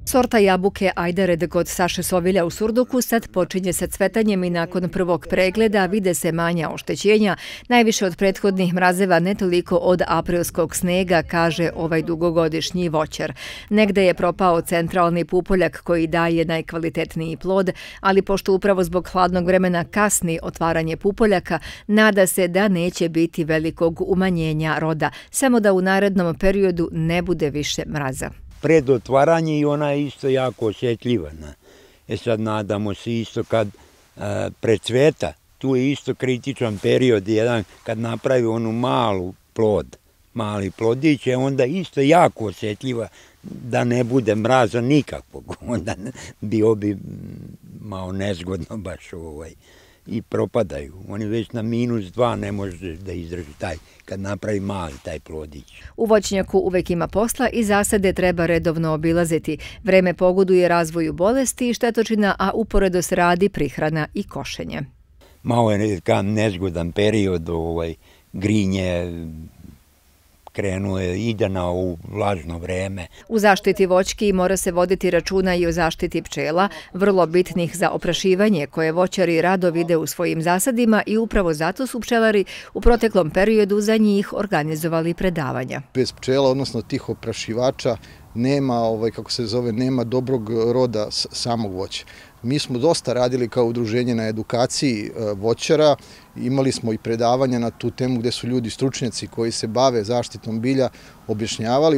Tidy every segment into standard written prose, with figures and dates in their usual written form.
Sorta jabuke Ajdared kod Saše Sovilja u Surduku sad počinje sa cvetanjem i nakon prvog pregleda vide se manja oštećenja, najviše od prethodnih mrazeva, ne toliko od aprilskog snega, kaže ovaj dugogodišnji voćar. Negde je propao centralni pupoljak koji daje najkvalitetniji plod, ali pošto upravo zbog hladnog vremena kasni otvaranje pupoljaka, nada se da neće biti velikog umanjenja roda, samo da u narednom periodu ne bude više mraza. Pred otvaranje i ona je isto jako osjetljiva. Sad nadamo se isto kad precveta, tu je isto kritičan period, jedan kad napravi onu mali plodić, onda isto jako osjetljiva da ne bude mraza nikakvog, onda bio bi malo nezgodno baš i propadaju. Oni već na -2 ne može da izdrži kad napravi mali taj plodić. U voćnjaku uvek ima posla i zasade treba redovno obilaziti. Vreme pogoduje razvoju bolesti i štetočina, a uporedo se radi prihrana i košenje. Malo je nezgodan period, grinje, krenuo je, ide na ovo vlažno vreme. U zaštiti voćki mora se voditi računa i o zaštiti pčela, vrlo bitnih za oprašivanje koje voćari rado vide u svojim zasadima i upravo zato su pčelari u proteklom periodu za njih organizovali predavanja. Bez pčela, odnosno tih oprašivača, nema dobrog roda samog voća. Mi smo dosta radili kao udruženje na edukaciji voćara, imali smo i predavanja na tu temu gde su ljudi stručnjaci koji se bave zaštitom bilja objašnjavali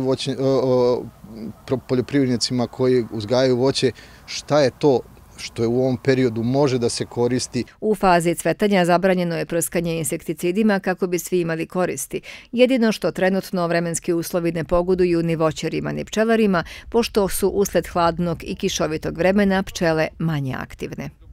poljoprivrednicima koji uzgajaju voće šta je to što je u ovom periodu može da se koristi. U fazi cvetanja zabranjeno je prskanje insekticidima kako bi svi imali koristi. Jedino što trenutno vremenski uslovi ne pogoduju ni voćarima ni pčelarima, pošto su usled hladnog i kišovitog vremena pčele manje aktivne.